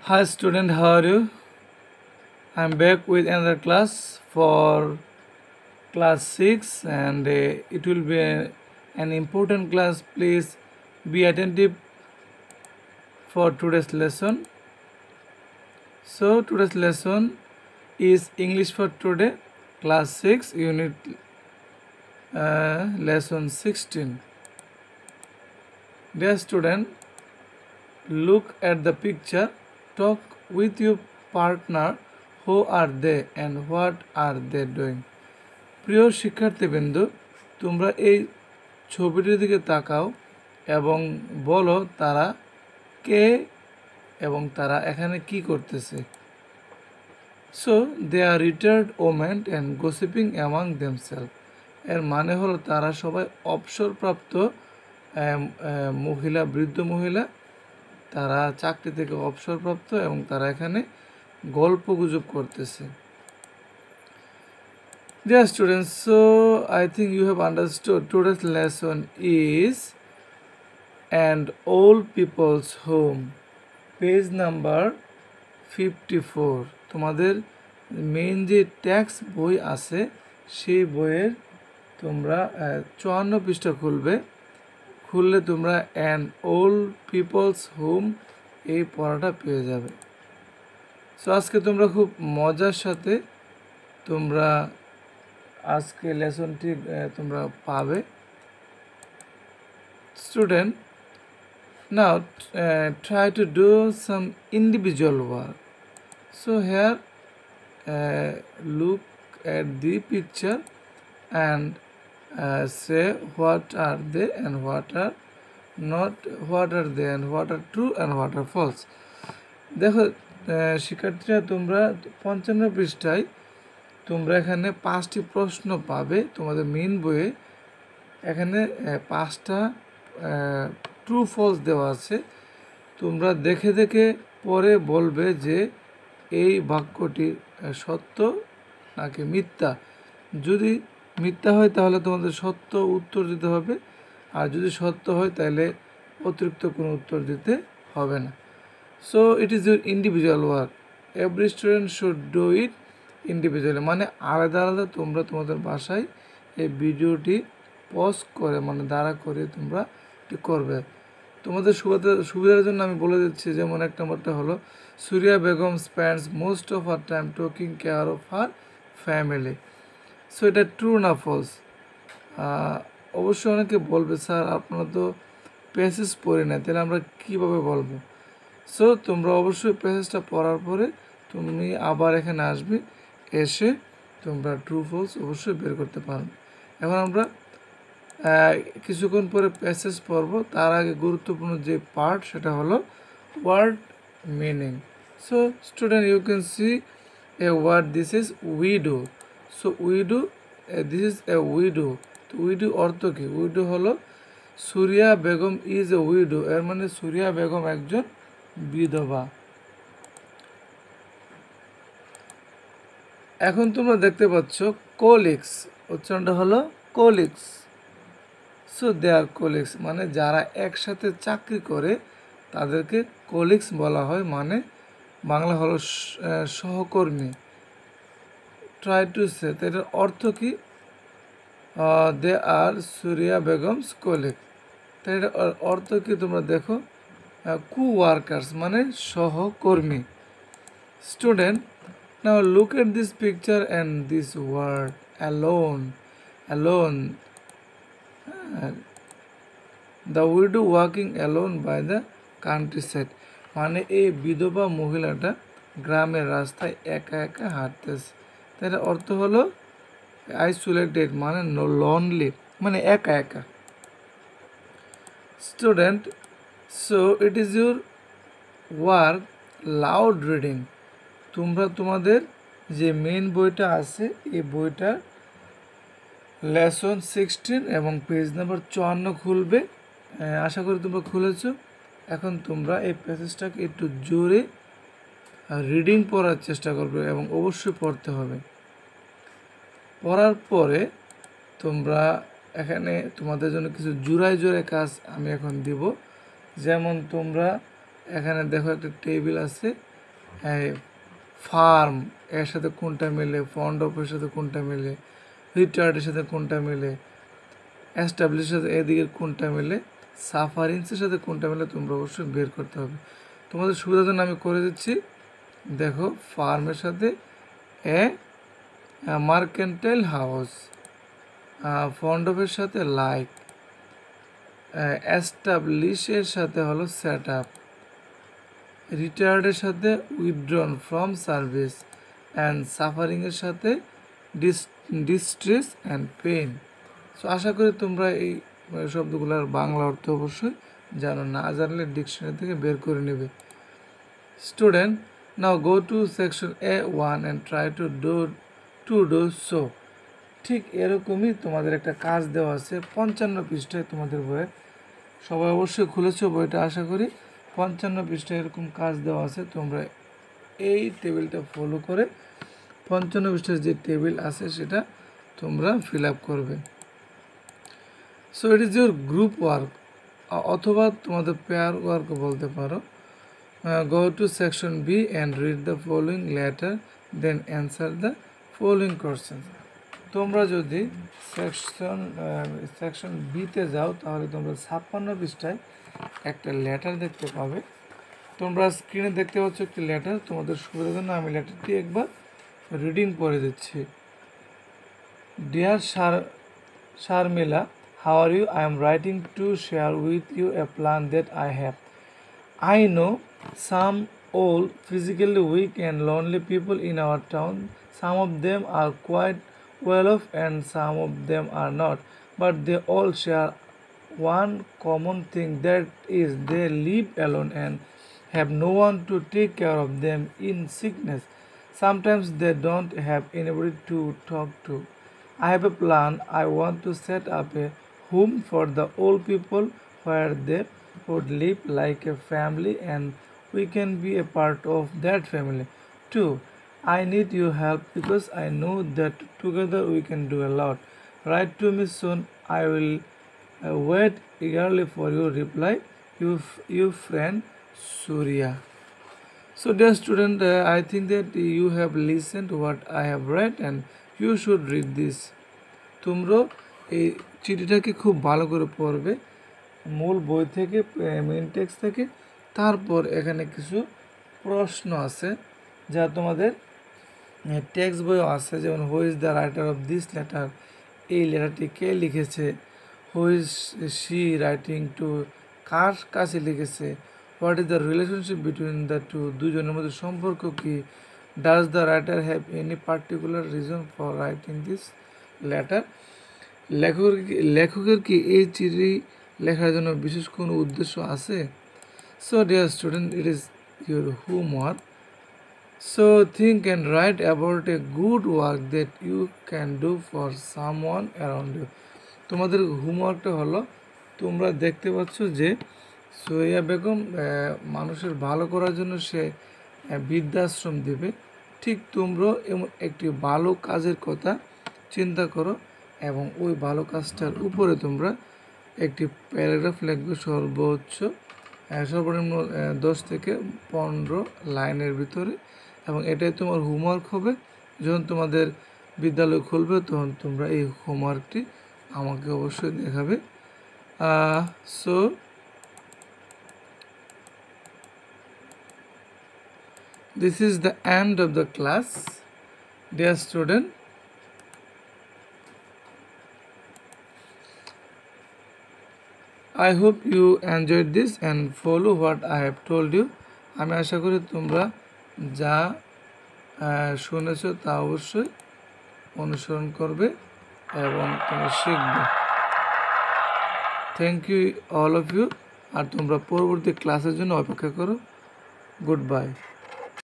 Hi student, how are you? I'm back with another class for class 6 and it will be an important class. Please be attentive for today's lesson. So today's lesson is English for today, class 6 unit lesson 16. Dear student, look at the picture, talk with your partner. Who are they and what are they doing? প্রিয় শিক্ষার্থীবৃন্দ, তোমরা এই ছবিটির দিকে তাকাও এবং বলো তারা কে এবং তারা এখানে কি করতেছে। So they are retired women and gossiping among themselves. এর মানে হলো তারা সবাই অবসরপ্রাপ্ত মহিলা, বৃদ্ধ মহিলা, তারা চাকরি থেকে অবসরপ্রাপ্ত এবং তারা এখানে গল্পগুজব করতেছে। Dear students, so I think you have understood today's lesson is and old people's home, page number 54. তোমাদের মেইন যে টেক্সট বই আছে সেই বইয়ের তোমরা 54 পৃষ্ঠা খুললে তোমরা অ্যান ওল্ড পিপলস হোম এই পড়াটা পেয়ে যাবে। সো আজকে তোমরা খুব মজার সাথে তোমরা আজকে লেসনটি তোমরা পাবে। Student, now try to do some individual work. So here look at the picture and say what are they and what are not, what are they and what are true and what are false. দেখো শিক্ষার্থীরা, তোমরা 55 পৃষ্ঠায় তোমরা এখানে 5টি প্রশ্ন পাবে তোমাদের মেইন বইয়ে। এখানে 5টা ট্রু ফলস দেওয়া আছে। তোমরা দেখে দেখে পরে বলবে যে এই বাক্যটি সত্য নাকি মিথ্যা। যদি মিথ্যা হয় তাহলে তোমাদের সত্য উত্তর দিতে হবে, আর যদি সত্য হয় তাহলে অতিরিক্ত কোনো উত্তর দিতে হবে না। So it is your individual work, every student should do it individually, মানে আলাদা আলাদা তোমরা তোমাদের বাসায় এই ভিডিওটি পজ করে মানে দাঁড়া করে তোমরা এটি করবে। তোমাদের সুবিধার জন্য আমি বলে দিচ্ছি, যেমন এক নম্বরটা হলো Suriya Begum spends most of her time taking care of her family. So এটা ট্রু না ফলস? অবশ্যই অনেকে বলবে স্যার আপনারা তো প্যাসেজ পড়ি না, তাহলে আমরা কীভাবে বলবো? সো তোমরা অবশ্যই প্যাসেজটা পড়ার পরে তুমি আবার এখানে আসবে, এসে তোমরা ট্রু ফলস অবশ্যই বের করতে পারবে। এখন আমরা কিছুক্ষণ পরে প্যাসেজ পড়ব, তার আগে গুরুত্বপূর্ণ যে পার্ট সেটা হলো word meaning. So student, you can see a word, this is widow. So widow, this is a widow. তো উইডো অর্থ কী? উইডো হলো Suriya Begum is a widow, এর মানে সুরিয়া বেগম একজন বিধবা। এখন তোমরা দেখতে পাচ্ছ কোলিগস, উচ্চারণটা হলো কোলিগস। সো দে আর কোলিগস, মানে যারা একসাথে চাকরি করে তাদেরকে কোলিগস বলা হয়, মানে বাংলা হলো সহকর্মী। ট্রাই টু সে, এটার অর্থ কি? দে আর সুরিয়া বেগমস কোলিগ। তাই এটার অর্থ কি তোমরা দেখো, কু ওয়ার্কার্স মানে সহকর্মী। Student, now look at this picture and this word alone. Alone, the widow walking alone by the countryside, মানে এই বিধবা মহিলাটা গ্রামের রাস্তায় একা একা হাঁটতেছে। তার অর্থ হলো আইসোলেটেড মানে লনলি, মানে একা একা। Student, so it is your work loud reading. তোমরা তোমাদের যে মেইন বইটা আছে এই বইটা লেসন 16 এবং পেজ নাম্বার 54 খুলবে। আশা করি তোমরা খুলেছো। এখন তোমরা এই প্যাসেজটাকে একটু জোরে রিডিং পড়ার চেষ্টা করবে এবং অবশ্যই পড়তে হবে। পড়ার পরে তোমরা এখানে তোমাদের জন্য কিছু জোড়ায় কাজ আমি এখন দিব। যেমন তোমরা এখানে দেখো একটা টেবিল আছে, ফার্ম এর সাথে কোনটা মিলে, ফন্ড অফের সাথে কোনটা মিলে, রিটায়ার্ডের সাথে কোনটা মিলে, এস্টাবলিশের সাথে এদিকে কোনটা মিলে, সাফারিংসের সাথে কোনটা মিলে তোমরা অবশ্যই বের করতে হবে। তোমাদের সুবিধার জন্য আমি করে দিচ্ছি। দেখো, ফার্মের সাথে এ মার্কেন্টাইল হাউস, ফন্ড অফের সাথে লাইক, এস্টাবলিশের সাথে হলো সেট আপ, রিটায়ার্ডের সাথে উইথড্রন ফ্রম সার্ভিস, অ্যান্ড সাফারিংয়ের সাথে ডিস্ট্রেস অ্যান্ড পেইন। সো আশা করি তোমরা এই শব্দগুলোর বাংলা অর্থ অবশ্যই জানো, না জানলে ডিকশনারি থেকে বের করে নেবে। Student, now go to section A1 and try to do so. ঠিক এরকমই তোমাদের একটা কাজ দেওয়া আছে 55 পৃষ্ঠায় তোমাদের বইয়ের। সবাই অবশ্যই খুলেছো বইটা আশা করি। 55 পৃষ্ঠায় এরকম কাজ দেওয়া আছে, তোমরা এই টেবিলটা ফলো করে 55 পৃষ্ঠার যে টেবিল আছে সেটা তোমরা ফিল আপ করবে। So it is your group work, অথবা তোমাদের পেয়ার ওয়ার্কও বলতে পারো। Go to section B and read the following letter, then answer the following question. তোমরা যদি সেকশন বিতে যাও তাহলে তোমরা 56 পৃষ্ঠায় একটা লেটার দেখতে পাবে। তোমরা স্ক্রিনে দেখতে পাচ্ছ একটি লেটার। তোমাদের সুবিধার জন্য আমি লেটারটি একবার রিডিং করে দিচ্ছি। Dear Sharmila, how are you? I am writing to share with you a plan that I have. I know some old, physically weak and lonely people in our town. Some of them are quite well off and some of them are not. But they all share one common thing, that is they live alone and have no one to take care of them in sickness. Sometimes they don't have anybody to talk to. I have a plan. I want to set up a home for the old people where they would live like a family and we can be a part of that family too. I need your help because I know that together we can do a lot. Write to me soon. I will wait eagerly for your reply. Your friend Surya. So dear student, I think that you have listened to what I have read and you should read this. তোমরা এই চিঠিটাকে খুব ভালো করে পড়বে, মূল বই থেকে, main text থেকে। তারপর এখানে কিছু প্রশ্ন আছে যা তোমাদের টেক্সট বইও আছে, যেমন who is the writer of this letter, এই লেটারটি কে লিখেছে, who is she writing to, কার কাছে লিখেছে, what is the relationship between the two, দুজনের মধ্যে সম্পর্ক কী, does the writer have any particular reason for writing this letter, লেখকের কি এই চিঠি লেখার জন্য বিশেষ কোনো উদ্দেশ্য আছে। So dear student, it is your homework. So think and write about a good work that you can do for someone around you. তোমাদের হোমওয়ার্কটা হলো, তোমরা দেখতে পাচ্ছ যে সোহিয়া বেগম মানুষের ভালো করার জন্য সে বৃদ্ধাশ্রম দেবে। ঠিক তোমরাও এমন একটি ভালো কাজের কথা চিন্তা করো এবং ওই ভালো কাজটার উপরে তোমরা একটি প্যারাগ্রাফ লিখবে, সর্বনিম্ন 10 থেকে 15 লাইনের ভিতরে, এবং এটাই তোমার হোমওয়ার্ক হবে। যখন তোমাদের বিদ্যালয় খুলবে তখন তোমরা এই হোমওয়ার্কটি আমাকে অবশ্যই দেখাবে। So this is the end of the class, dear student. I hope you enjoyed this and follow what I have told you. আমি আশা করি তোমরা যা শুনেছো তা অবশ্যই অনুসরণ করবে এবং তোমরা শিখবে। Thank you all of you. আর তোমরা পরবর্তী ক্লাসের জন্য অপেক্ষা করো। Good bye.